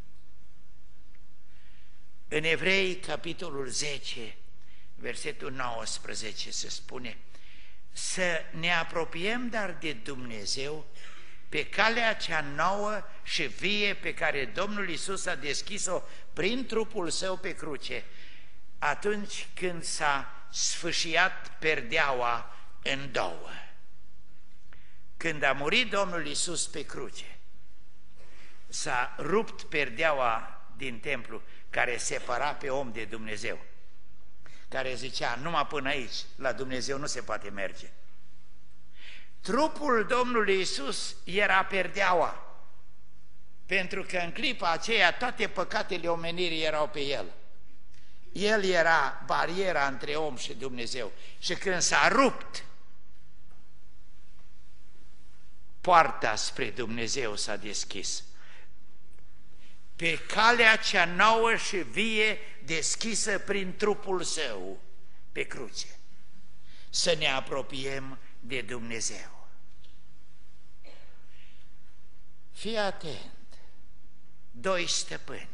În Evrei, capitolul 10, versetul 19 se spune: să ne apropiem dar de Dumnezeu pe calea cea nouă și vie pe care Domnul Iisus a deschis-o prin trupul Său pe cruce, atunci când s-a sfâșiat perdeaua în două. Când a murit Domnul Iisus pe cruce, s-a rupt perdeaua din templu care separa pe om de Dumnezeu, care zicea: numai până aici, la Dumnezeu nu se poate merge. Trupul Domnului Iisus era perdeaua, pentru că în clipa aceea toate păcatele omenirii erau pe El. El era bariera între om și Dumnezeu. Și când s-a rupt, poarta spre Dumnezeu s-a deschis. Pe calea cea nouă și vie deschisă prin trupul Său pe cruce, să ne apropiem de Dumnezeu. Fii atent, doi stăpâni,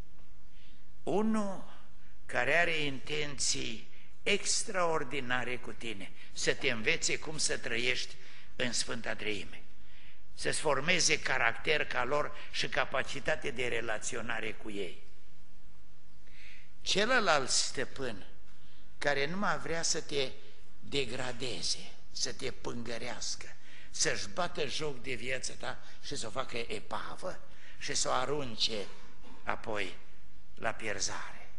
unul care are intenții extraordinare cu tine, să te învețe cum să trăiești în Sfânta Treime, să-ți formeze caracter ca lor și capacitate de relaționare cu ei. Celălalt stăpân care nu mai vrea să te degradeze, să te pângărească, să-și bată joc de viața ta și să o facă epavă și să o arunce apoi la pierzare.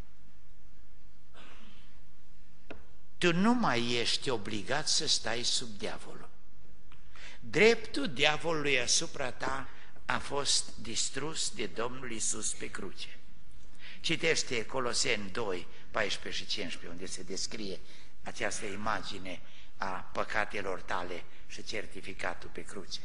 Tu nu mai ești obligat să stai sub diavolul. Dreptul diavolului asupra ta a fost distrus de Domnul Iisus pe cruce. Citește Coloseni 2, 14 și 15, unde se descrie această imagine a păcatelor tale și certificatul pe cruce.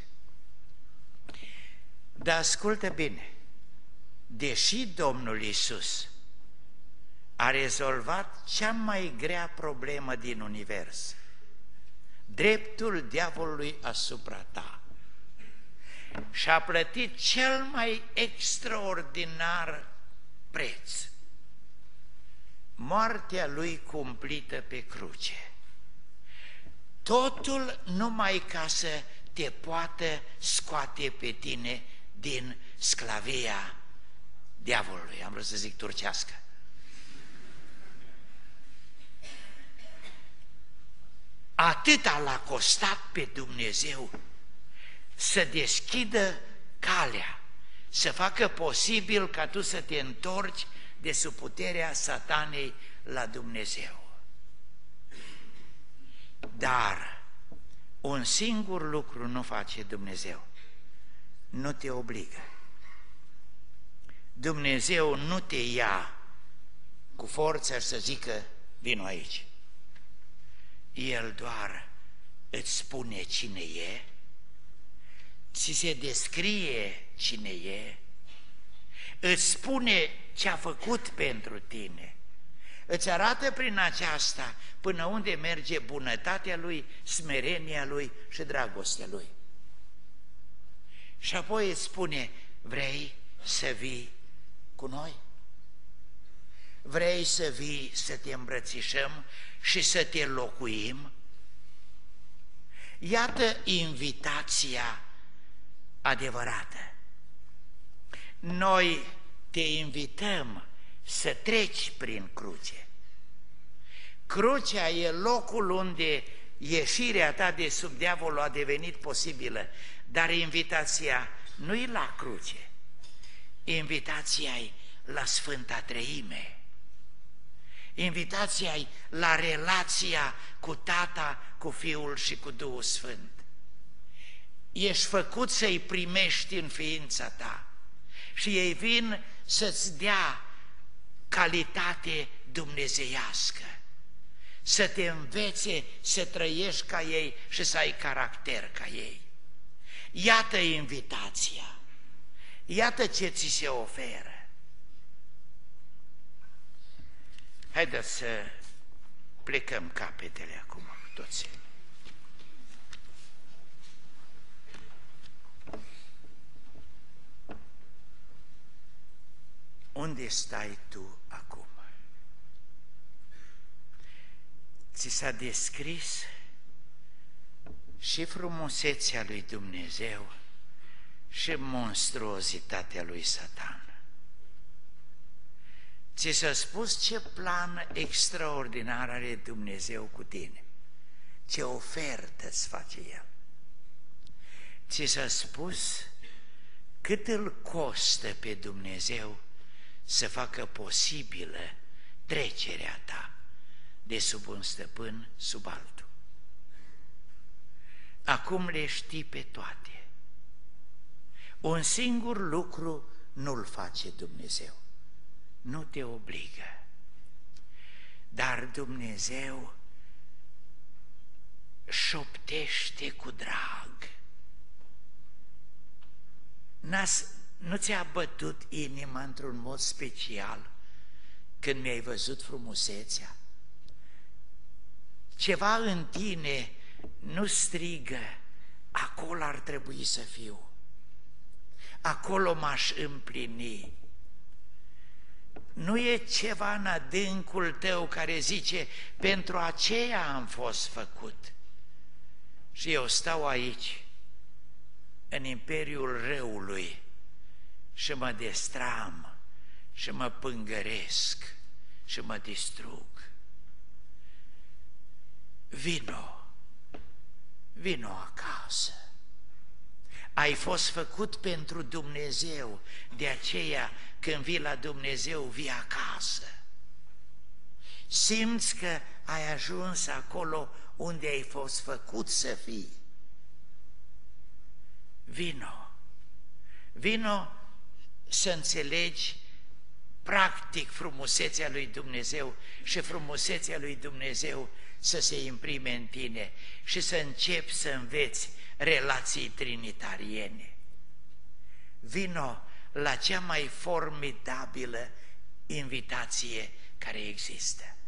Dar ascultă bine, deși Domnul Iisus a rezolvat cea mai grea problemă din univers, dreptul diavolului asupra ta, și a plătit cel mai extraordinar preț, moartea lui cumplită pe cruce, totul numai ca să te poată scoate pe tine din sclavia diavolului, am vrut să zic turcească. Atâta l-a costat pe Dumnezeu să deschidă calea, să facă posibil ca tu să te întorci de sub puterea Satanei la Dumnezeu. Dar un singur lucru nu face Dumnezeu: nu te obligă. Dumnezeu nu te ia cu forța și să zică: vino aici. El doar îți spune cine e, ți se descrie cine e, îți spune ce a făcut pentru tine, îți arată prin aceasta până unde merge bunătatea Lui, smerenia Lui și dragostea Lui. Și apoi îți spune: vrei să vii cu noi? Vrei să vii să te îmbrățișăm și să te locuim? Iată invitația adevărată. Noi te invităm să treci prin cruce. Crucea e locul unde ieșirea ta de sub diavol a devenit posibilă, dar invitația nu-i la cruce, invitația-i la Sfânta Treime, invitația-i la relația cu Tata, cu Fiul și cu Duhul Sfânt. Ești făcut să-i primești în ființa ta și ei vin să-ți dea calitate dumnezeiască, să te învețe să trăiești ca ei și să ai caracter ca ei. Iată invitația, iată ce ți se oferă. Haideți să plecăm capetele acum cu toții. Unde stai tu acum? Ți s-a descris și frumusețea lui Dumnezeu și monstruozitatea lui Satan. Ți s-a spus ce plan extraordinar are Dumnezeu cu tine, ce ofertă îți face El. Ți s-a spus cât îl costă pe Dumnezeu să facă posibilă trecerea ta de sub un stăpân sub altul. Acum le știi pe toate. Un singur lucru nu-l face Dumnezeu. Nu te obligă. Dar Dumnezeu șoptește cu drag. Nu ți-a bătut inima într-un mod special când mi-ai văzut frumusețea? Ceva în tine nu strigă, acolo ar trebui să fiu, acolo m-aș împlini. Nu e ceva în adâncul tău care zice, pentru aceea am fost făcut. Și eu stau aici, în imperiul răului, și mă destram, și mă pângăresc, și mă distrug. Vino acasă. Ai fost făcut pentru Dumnezeu, de aceea când vii la Dumnezeu, vii acasă. Simți că ai ajuns acolo unde ai fost făcut să fii. Vino să înțelegi practic frumusețea lui Dumnezeu și frumusețea lui Dumnezeu să se imprime în tine și să începi să înveți relații trinitariene. Vino la cea mai formidabilă invitație care există.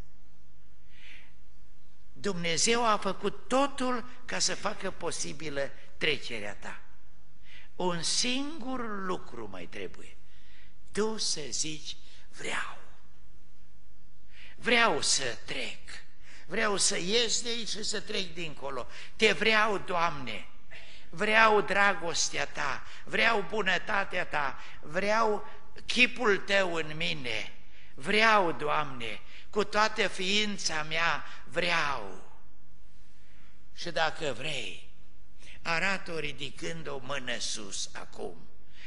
Dumnezeu a făcut totul ca să facă posibilă trecerea ta. Un singur lucru mai trebuie. Tu să zici, vreau să trec, vreau să ies de aici și să trec dincolo. Te vreau, Doamne, vreau dragostea Ta, vreau bunătatea Ta, vreau chipul Tău în mine, vreau, Doamne, cu toată ființa mea vreau. Și dacă vrei, arată-o ridicând o mână sus acum.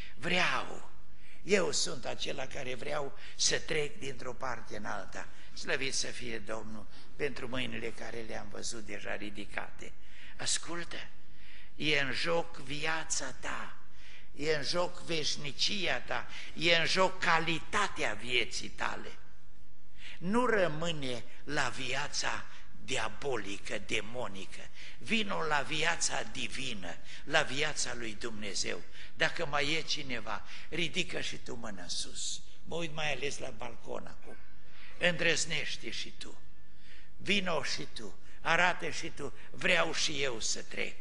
Eu sunt acela care vreau să trec dintr-o parte în alta. Slăvit să fie Domnul pentru mâinile care le-am văzut deja ridicate. Ascultă, e în joc viața ta, e în joc veșnicia ta, e în joc calitatea vieții tale. Nu rămâne la viața diabolică, demonică, vino la viața divină, la viața lui Dumnezeu. Dacă mai e cineva, ridică și tu mâna sus. Mă uit mai ales la balcon acum. Îndrăznește și tu. Vino și tu, arată și tu, vreau și eu să trec.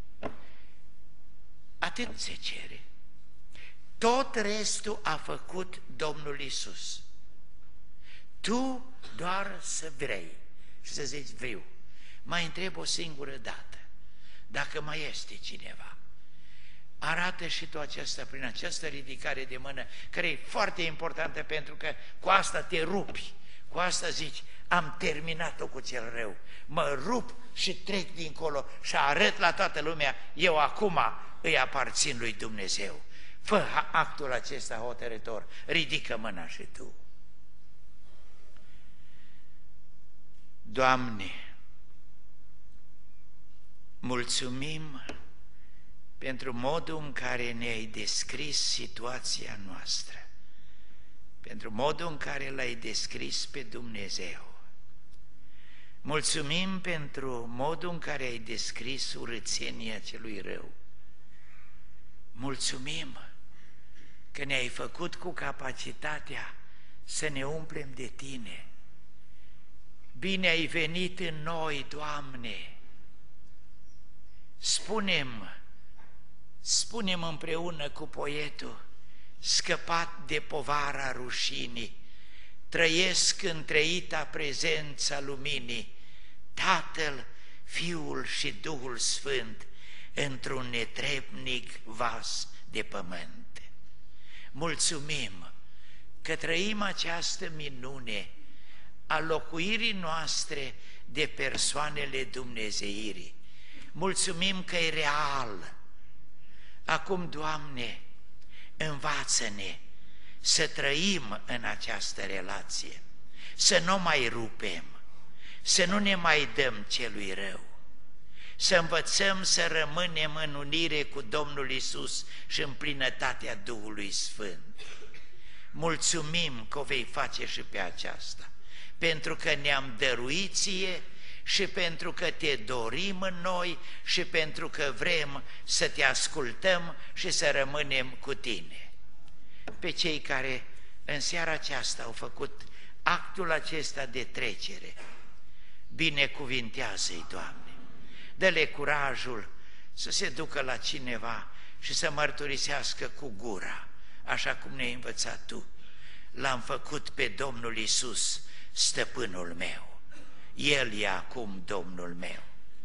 Atât se cere. Tot restul a făcut Domnul Iisus. Tu doar să vrei și să zici vreau. Mai întreb o singură dată, dacă mai este cineva, arată și tu aceasta prin această ridicare de mână, care e foarte importantă pentru că cu asta te rupi, cu asta zici, am terminat-o cu cel rău, mă rup și trec dincolo și arăt la toată lumea, eu acum îi aparțin lui Dumnezeu. Fă actul acesta hotărător, ridică mâna și tu. Doamne, mulțumim pentru modul în care ne-ai descris situația noastră, pentru modul în care l-ai descris pe Dumnezeu. Mulțumim pentru modul în care ai descris urățenia celui rău. Mulțumim că ne-ai făcut cu capacitatea să ne umplem de Tine. Bine ai venit în noi, Doamne! Spunem împreună cu poetul, scăpat de povara rușinii, trăiesc în trăita prezența luminii, Tatăl, Fiul și Duhul Sfânt, într-un netrebnic vas de pământ. Mulțumim că trăim această minune a locuirii noastre de persoanele dumnezeirii. Mulțumim că e real. Acum, Doamne, învață-ne să trăim în această relație, să nu mai rupem, să nu ne mai dăm celui rău, să învățăm să rămânem în unire cu Domnul Iisus și în plinătatea Duhului Sfânt. Mulțumim că o vei face și pe aceasta, pentru că ne-am dăruit Ție și pentru că Te dorim în noi și pentru că vrem să Te ascultăm și să rămânem cu Tine. Pe cei care în seara aceasta au făcut actul acesta de trecere, binecuvintează-i, Doamne, dă-le curajul să se ducă la cineva și să mărturisească cu gura, așa cum ne-ai învățat Tu. L-am făcut pe Domnul Iisus stăpânul meu, El e acum Domnul meu.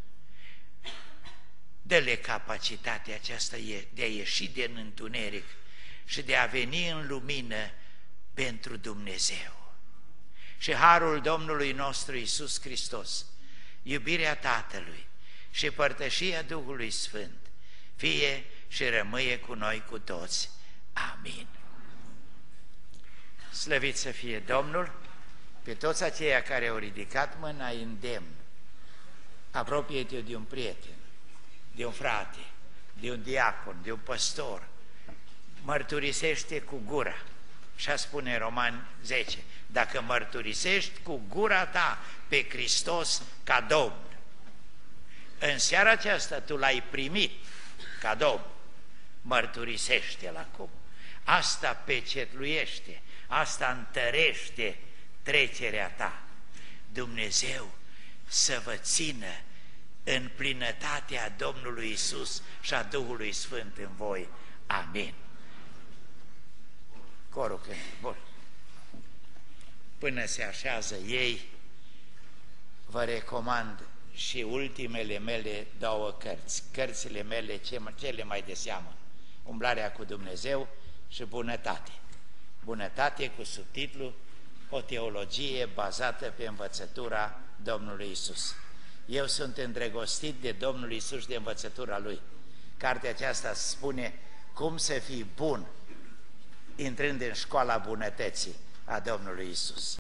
Dă-le capacitatea aceasta de a ieși din întuneric și de a veni în lumină pentru Dumnezeu. Și harul Domnului nostru Iisus Hristos, iubirea Tatălui și părtășia Duhului Sfânt, fie și rămâie cu noi cu toți. Amin. Slăvit să fie Domnul! Pe toți aceia care au ridicat mâna îndemn, apropie-te de un prieten, de un frate, de un diacon, de un păstor, mărturisește cu gura. Și spune Romani 10, dacă mărturisești cu gura ta pe Hristos ca Domn, în seara aceasta tu l-ai primit ca Domn, mărturisește-l acum. Asta pecetluiește, asta întărește trecerea ta. Dumnezeu să vă țină în plinătatea Domnului Iisus și a Duhului Sfânt în voi. Amin. Corul când, bun. Până se așează ei, vă recomand și ultimele mele două cărți, cărțile mele cele mai de seamă, Umblarea cu Dumnezeu și Bunătate. Bunătate cu subtitlu O teologie bazată pe învățătura Domnului Iisus. Eu sunt îndrăgostit de Domnul Iisus și de învățătura Lui. Cartea aceasta spune cum să fii bun intrând în școala bunătății a Domnului Iisus.